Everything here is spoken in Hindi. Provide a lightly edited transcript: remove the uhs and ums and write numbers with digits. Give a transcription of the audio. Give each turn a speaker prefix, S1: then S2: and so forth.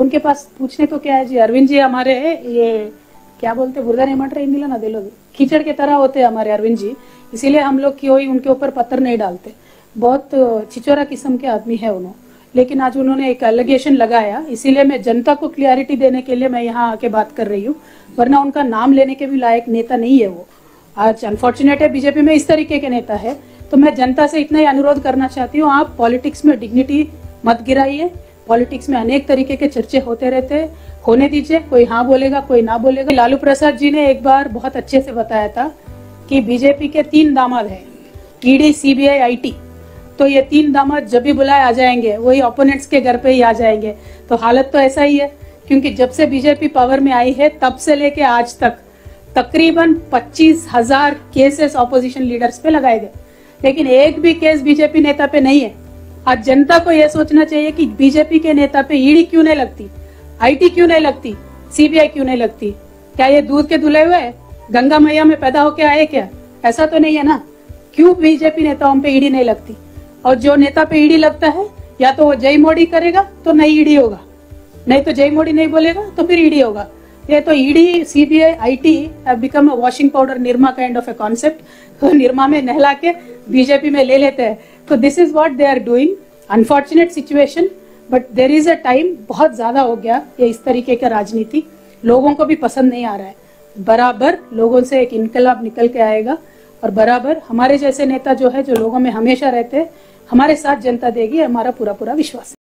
S1: उनके पास पूछने को क्या है जी। अरविंद जी हमारे ये क्या बोलते बुर्दा नहीं मट रहे इंदिला ना दिलो कीचड़ के तरह होते हैं हमारे अरविंद जी, इसीलिए हम लोग कोई उनके ऊपर पत्थर नहीं डालते। बहुत छिचोरा किस्म के आदमी है उन्होंने, लेकिन आज उन्होंने एक एलिगेशन लगाया, इसीलिए मैं जनता को क्लियरिटी देने के लिए मैं यहाँ आके बात कर रही हूँ, वरना उनका नाम लेने के भी लायक नेता नहीं है वो। आज अनफॉर्चुनेट है बीजेपी में इस तरीके के नेता है। तो मैं जनता से इतना ही अनुरोध करना चाहती हूँ, आप पॉलिटिक्स में डिग्निटी मत गिराइए। पॉलिटिक्स में अनेक तरीके के चर्चे होते रहते हैं, होने दीजिए। कोई हाँ बोलेगा, कोई ना बोलेगा। लालू प्रसाद जी ने एक बार बहुत अच्छे से बताया था कि बीजेपी के 3 दामाद हैं, ईडी, सीबीआई, आईटी। तो ये 3 दामाद जब भी बुलाए आ जाएंगे, वही ओपोनेंट्स के घर पे ही आ जाएंगे। तो हालत तो ऐसा ही है, क्योंकि जब से बीजेपी पावर में आई है तब से लेके आज तक तकरीबन 25,000 केसेस ऑपोजिशन लीडर्स पे लगाए गए, लेकिन एक भी केस बीजेपी नेता पे नहीं है। आज जनता को यह सोचना चाहिए कि बीजेपी के नेता पे ईडी क्यों नहीं लगती, आईटी क्यों नहीं लगती, सीबीआई क्यों नहीं लगती। क्या ये दूध के धुले हुए है, गंगा मैया में पैदा होके आए क्या? ऐसा तो नहीं है ना। क्यों बीजेपी नेताओं पे ईडी नहीं लगती? और जो नेता पे ईडी लगता है, या तो वो जय मोदी करेगा तो नहीं ईडी होगा, नहीं तो जय मोदी नहीं बोलेगा तो फिर ईडी होगा। ये तो ED, CBI, IT have become a washing powder Nirma kind of a concept. तो निरमा में नहला के बीजेपी में ले लेते हैं। तो this is what they are doing. Unfortunate situation, but there is a time. बहुत ज्यादा हो गया ये इस तरीके का राजनीति, लोगों को भी पसंद नहीं आ रहा है। बराबर लोगों से एक इनकलाब निकल के आएगा, और बराबर हमारे जैसे नेता जो है, जो लोगों में हमेशा रहते हैं, हमारे साथ जनता देगी, हमारा पूरा पूरा विश्वास है।